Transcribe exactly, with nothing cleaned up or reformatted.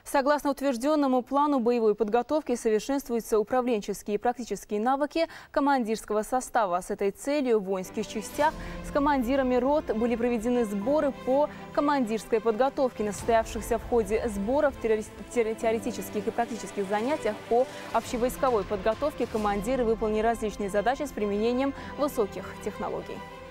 Согласно утвержденному плану боевой подготовки, совершенствуются управленческие и практические навыки командирского состава. С этой целью в воинских частях с командирами рот были проведены сборы по командирской подготовке. На состоявшихся в ходе сборов теоретических и практических занятиях по общевойсковой подготовке командиры выполнили различные задачи с применением высоких технологий.